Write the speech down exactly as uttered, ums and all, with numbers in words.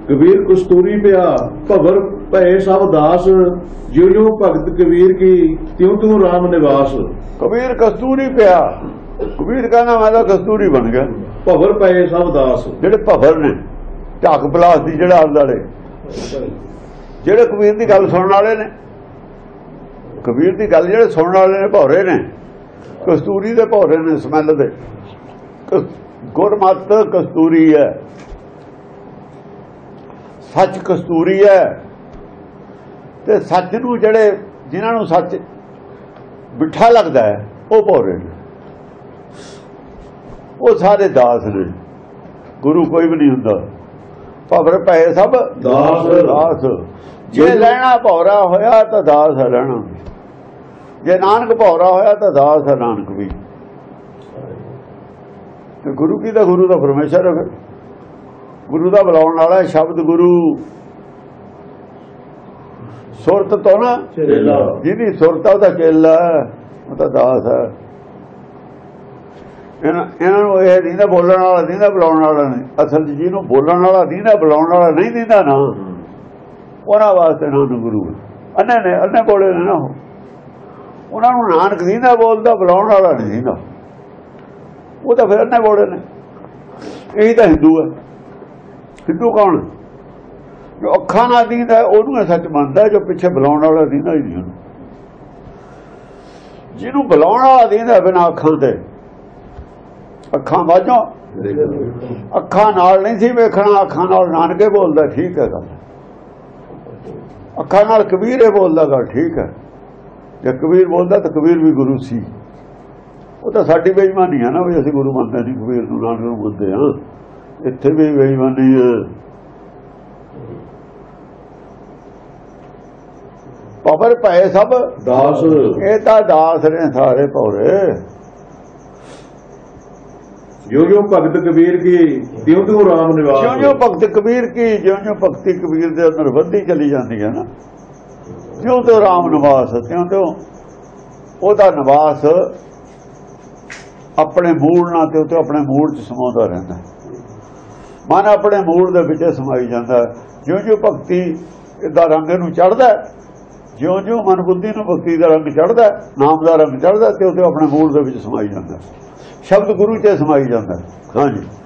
कबीर कस्तूरी पिया भवर भय सब दास, ज्यों ज्यों भगत कबीर की त्यों त्यों राम निवास। कबीर कस्तूरी पिया, कबीर कहना मैं तो कस्तूरी बन गया। भवर भय सब दास, जेड़े भवर ने ढक पलास दी जेड़े आले दुआले, जेड़े कबीर की गल सुनने वाले ने, कबीर की गल जेड़े सुनने वाले ने भौरे ने, कस्तूरी दे भौरे ने, समैल दे। गुरमत कस्तूरी है, सच कस्तूरी है, ते सच नूं जेड़े जिन्हां नूं सच मिठा लगदा है वो भौरे ने, वो सारे दास ने। गुरु कोई भी नहीं हुंदा। भवर पए सब दास दास, जे लैना भौरा होया तो दास है रहना, जे नानक भौरा होया तो दास है नानक भी। तो गुरु की तो गुरु का परमेश्वर है, फिर गुरु का बुलाने वाला शब्द गुरु। सुरत तो ना जिहदी सुरत है वह चेला है, वो तो दास है। इन्हों यह दीदा बोलने वाला दीदा बुलाने वाला नहीं, असल जिन्होंने बोलने वाला दीदा बुलाने वाला नहीं दीदा ना, उन्होंने वास्ते नानक गुरु अन्ने ने, अन्ने बोले ने ना, उन्होंने नानक दीदा बोलता बुलाने वाला नहीं दीदा, वो तो फिर अन्ने बोले ने। यही तो हिंदू है। हिंदू कौन जो अखा ना दीदा है उन्होंने सच मानता है, जो पिछे बुलाने वाला दीदा ही नहीं। जिन्होंने बुलाने वाला दीदा बिना अखा से, अखा बाजों अखा नाल नहीं सी वेखना, अखा नाल नानके बोलदा ठीक है गल, अखा नाल कबीर बोलदा गल ठीक है। जे कबीर बोलदा तो कबीर भी गुरु सी। वो तो साडी बेईमानी है ना भी असीं गुरु मनदे नहीं, कबीर नूं नानक नूं मनदे हां, इत्थे भी बेईमानी है। भवर भए सब दास, ये तां दास ने सारे भौरे। ज्यों ज्यों भगत कबीर की त्यों त्यों राम निवास। ज्यों ज्यों भगत कबीर की, ज्यों ज्यों भगती कबीर के अंदर वधी चली जाती है ना, त्यों त्यों राम निवास, त्यों त्यों ओदा निवास अपने मूल ना, त्यों त्यों अपने मूल च समाਉਂਦਾ रहता है। मन अपने मूल दे विच समाई जाता है। ज्यों ज्यों भगती दा रंग नूं चढ़दा, ज्यों ज्यों मन बुद्धि नूं भगती दा रंग चढ़दा, नाम दा रंग चढ़दा, त्यों त्यों अपने मूल दे विच समाई जाता है। शब्द गुरु च समाई जाता है। हाँ जी।